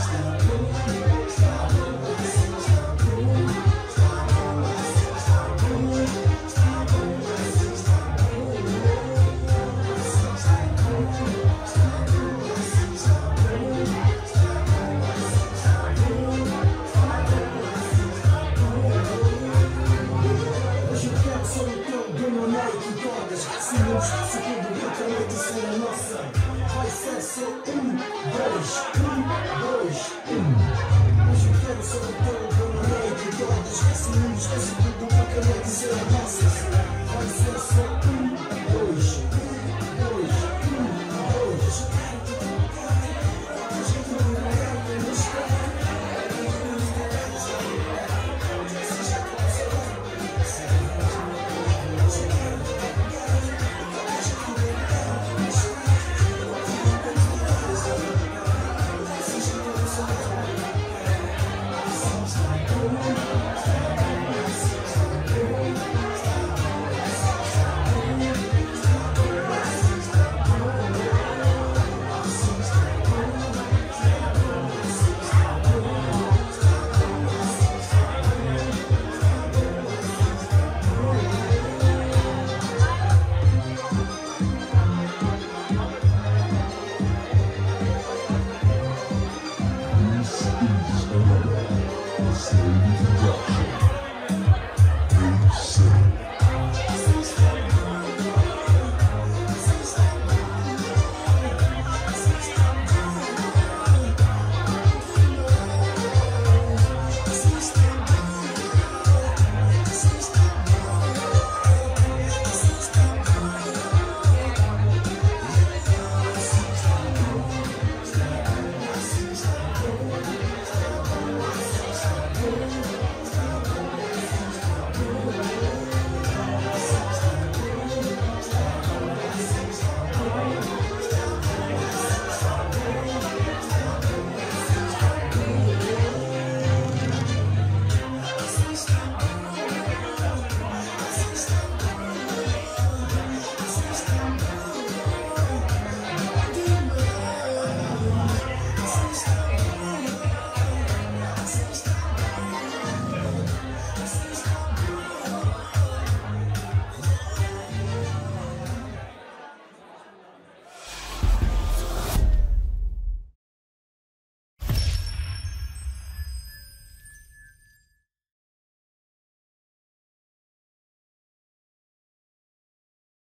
Segundo, porque a noite será nossa. Vai ser só 1, 2, 1, 2, 1. Hoje eu quero ser o teu boa noite. Todas esquece mundo, esquece tudo, porque a noite será nossa. Vai ser só 1, 2, 1.